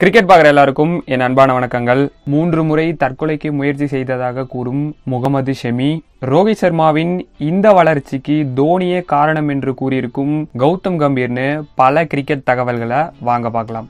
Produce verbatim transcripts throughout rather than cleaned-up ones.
Cricket பார்க்குற எல்லாருக்கும் என் அன்பான வணக்கங்கள். மூன்று முறை தற்கொலைக்கு முயற்சி செய்ததாக கூறும் முகமது ஷமி, ரோஹித் சர்மாவின் இந்த வளர்ச்சிக்கு தோனியே காரணம் என்று கூறியிருக்கும் கௌதம் கம்பீர்னு பல கிரிக்கெட் தகவல்களை வாங்க பார்க்கலாம்.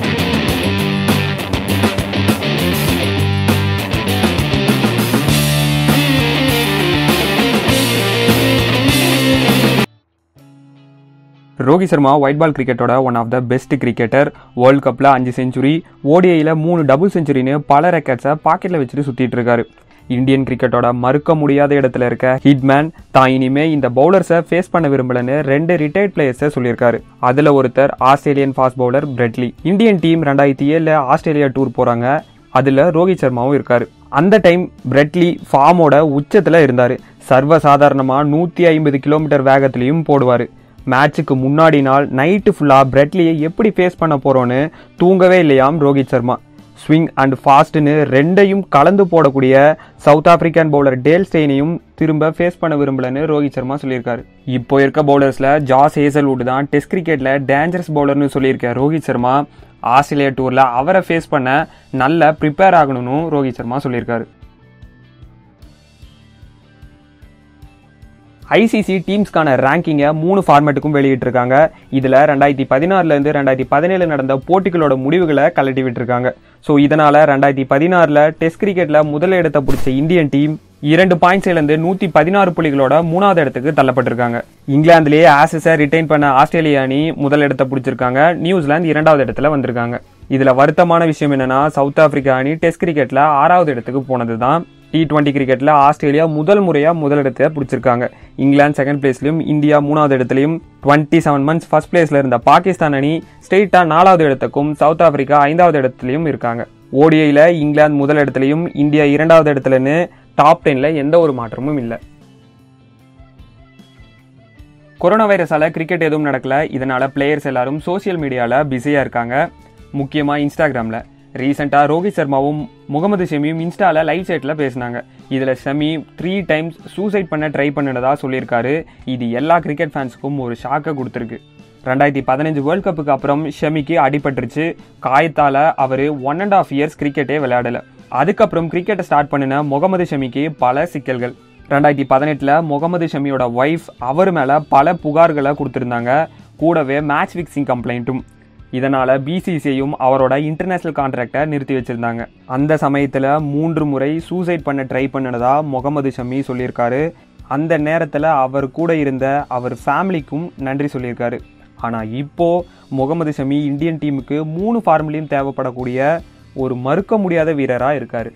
ரோஹித் சர்மா ஒயிட் பால் கிரிக்கெட்டோட one of the best cricketer. World கப்பில் அஞ்சு செஞ்சுரி, ஓடிஐயில் மூணு டபுள் செஞ்சுரின்னு பல ரெக்கார்ட்ஸை பாக்கெட்டில் வச்சுட்டு சுற்றிட்டு இருக்காரு. இந்தியன் கிரிக்கெட்டோட மறுக்க முடியாத இடத்துல இருக்க ஹிட்மேன் தான் இனிமே இந்த பவுலர்ஸை ஃபேஸ் பண்ண விரும்பலன்னு ரெண்டு ரிட்டையர்ட் பிளேயர்ஸை சொல்லியிருக்காரு. அதில் ஒருத்தர் Australian fast bowler Brett Lee. Indian team ரெண்டாயிரத்தி ஏழில் ஆஸ்திரேலியா டூர் போகிறாங்க. அதில் ரோஹித் சர்மாவும் இருக்காரு. அந்த டைம் பிரெட்லி ஃபார்மோட உச்சத்தில் இருந்தார். சர்வசாதாரணமாக நூற்றி ஐம்பது கிலோமீட்டர் வேகத்திலையும் போடுவார். மேட்சுக்கு முன்னாடி நாள் நைட்டு ஃபுல்லாக பிரெட்லியை எப்படி ஃபேஸ் பண்ண போகிறோன்னு தூங்கவே இல்லையாம் ரோஹித் சர்மா. ஸ்விங் அண்ட் ஃபாஸ்ட்னு ரெண்டையும் கலந்து போடக்கூடிய சவுத் ஆப்பிரிக்கன் பவுலர் டேல் ஸ்டெய்னையும் திரும்ப ஃபேஸ் பண்ண விரும்பலன்னு ரோஹித் சர்மா சொல்லியிருக்காரு. இப்போ இருக்க பவுலர்ஸில் ஜாஸ் ஹேசல்வுட் தான் டெஸ்ட் கிரிக்கெட்டில் டேஞ்சரஸ் பவுலர்னு சொல்லியிருக்க ரோஹித் சர்மா ஆஸ்திரேலியா டூரில் அவரை ஃபேஸ் பண்ண நல்லா ப்ரிப்பேர் ஆகணும்னு ரோஹித் சர்மா சொல்லியிருக்காரு. ஐசிசி டீம்ஸ்க்கான ரேங்கிங்கை மூணு ஃபார்மேட்டுக்கும் வெளியிட்டிருக்காங்க. இதில் ரெண்டாயிரத்தி பதினாறுலேருந்து ரெண்டாயிரத்தி பதினேழு நடந்த போட்டிகளோட முடிவுகளை கலட்டி விட்டுருக்காங்க. ஸோ இதனால் ரெண்டாயிரத்தி பதினாறில் டெஸ்ட் கிரிக்கெட்டில் முதல் இடத்தை பிடிச்ச இந்தியன் டீம் இரண்டு பாயிண்ட்ஸ்லேருந்து நூற்றி பதினாறு புள்ளிகளோட மூணாவது இடத்துக்கு தள்ளப்பட்டிருக்காங்க. இங்கிலாந்துலேயே ஆசஸை ரிட்டைன் பண்ண ஆஸ்திரேலியா அணி முதல் இடத்தை பிடிச்சிருக்காங்க. நியூசிலாந்து இரண்டாவது இடத்துல வந்திருக்காங்க. இதில் வருத்தமான விஷயம் என்னென்னா, சவுத் ஆப்பிரிக்கா அணி டெஸ்ட் கிரிக்கெட்டில் ஆறாவது இடத்துக்கு போனது தான். டி டுவெண்ட்டி கிரிக்கெட்டில் ஆஸ்திரேலியா முதல் முறையாக முதல் இடத்தை பிடிச்சிருக்காங்க. இங்கிலாந்து செகண்ட் பிளேஸ்லையும் இந்தியா மூணாவது இடத்துலையும் டுவெண்ட்டி செவன் மந்த்ஸ் ஃபர்ஸ்ட் பிளேஸில் இருந்த பாகிஸ்தான் அணி ஸ்ட்ரெயிட்டாக நாலாவது இடத்துக்கும் சவுத் ஆப்பிரிக்கா ஐந்தாவது இடத்துலையும் இருக்காங்க. ஓடிஐயில் இங்கிலாந்து முதல் இடத்துலையும் இந்தியா இரண்டாவது இடத்துலன்னு டாப் டென்னில் எந்த ஒரு மாற்றமும் இல்லை. கொரோனா வைரஸால் கிரிக்கெட் எதுவும் நடக்கல. இதனால் பிளேயர்ஸ் எல்லாரும் சோசியல் மீடியாவில் பிஸியாக இருக்காங்க. முக்கியமாக இன்ஸ்டாகிராமில். ரீசெண்டாக ரோஹித் சர்மாவும் முகமது ஷமியும் இன்ஸ்டாவில் லைவ் சைட்டில் பேசினாங்க. இதில் ஷமி த்ரீ டைம்ஸ் சூசைட் பண்ண ட்ரை பண்ணினதா சொல்லியிருக்காரு. இது எல்லா கிரிக்கெட் ஃபேன்ஸுக்கும் ஒரு ஷாக்கை கொடுத்துருக்கு. ரெண்டாயிரத்தி பதினஞ்சு வேர்ல்ட் கப்புக்கு அப்புறம் ஷமிக்கு அடிபட்டுருச்சு. காயத்தால் அவர் ஒன் அண்ட் ஆஃப் இயர்ஸ் கிரிக்கெட்டே விளையாடலை. அதுக்கப்புறம் கிரிக்கெட்டை ஸ்டார்ட் பண்ணின முகமது ஷமிக்கு பல சிக்கல்கள். ரெண்டாயிரத்தி பதினெட்டில் முகமது ஷமியோட ஒய்ஃப் அவர் மேலே பல புகார்களை கொடுத்துருந்தாங்க. கூடவே மேட்ச் ஃபிக்ஸிங் கம்ப்ளைண்ட்டும். இதனால் பிசிசிஐயும் அவரோட இன்டர்நேஷ்னல் கான்ட்ராக்டை நிறுத்தி வச்சுருந்தாங்க. அந்த சமயத்தில் மூன்று முறை சூசைட் பண்ண ட்ரை பண்ணினதா முகமது ஷமி சொல்லியிருக்காரு. அந்த நேரத்தில் அவர் கூட இருந்த அவர் ஃபேமிலிக்கும் நன்றி சொல்லியிருக்காரு. ஆனால் இப்போது முகமது ஷமி இந்தியன் டீமுக்கு மூணு ஃபார்முலையும் தேவைப்படக்கூடிய ஒரு மறுக்க முடியாத வீரராக இருக்கார்.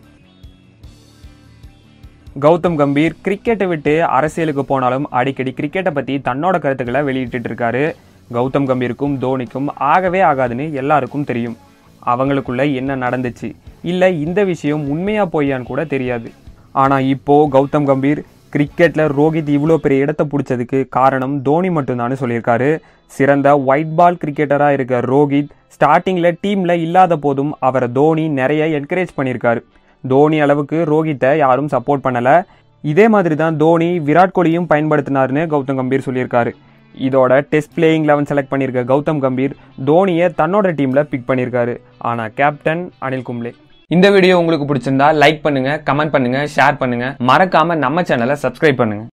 கௌதம் கம்பீர் கிரிக்கெட்டை விட்டு அரசியலுக்கு போனாலும் அடிக்கடி கிரிக்கெட்டை பற்றி தன்னோட கருத்துக்களை வெளியிட்டு இருக்காரு. கௌதம் கம்பீருக்கும் தோனிக்கும் ஆகவே ஆகாதுன்னு எல்லாருக்கும் தெரியும். அவங்களுக்குள்ள என்ன நடந்துச்சு, இல்லை இந்த விஷயம் உண்மையாக போயான்னு கூட தெரியாது. ஆனால் இப்போது கௌதம் கம்பீர் கிரிக்கெட்டில் ரோஹித் இவ்வளோ பெரிய இடத்தை பிடிச்சதுக்கு காரணம் தோனி மட்டும்தான்னு சொல்லியிருக்காரு. சிறந்த ஒயிட் பால் கிரிக்கெட்டராக இருக்க ரோஹித் ஸ்டார்டிங்கில் டீமில் இல்லாத போதும் அவரை தோனி நிறைய என்கரேஜ் பண்ணியிருக்காரு. தோனி அளவுக்கு ரோஹித்தை யாரும் சப்போர்ட் பண்ணலை. இதே மாதிரி தான் தோனி விராட் கோலியும் பயன்படுத்தினார்னு கௌதம் கம்பீர் சொல்லியிருக்காரு. இதோட டெஸ்ட் பிளேயிங் லெவன் செலக்ட் பண்ணியிருக்க கௌதம் கம்பீர் தோனியை தன்னோட டீமில் பிக் பண்ணியிருக்காரு. ஆனால் கேப்டன் அனில் கும்ப்ளே. இந்த வீடியோ உங்களுக்கு பிடிச்சிருந்தா லைக் பண்ணுங்க, கமெண்ட் பண்ணுங்க, ஷேர் பண்ணுங்க. மறக்காம நம்ம சேனலை சப்ஸ்கிரைப் பண்ணுங்க.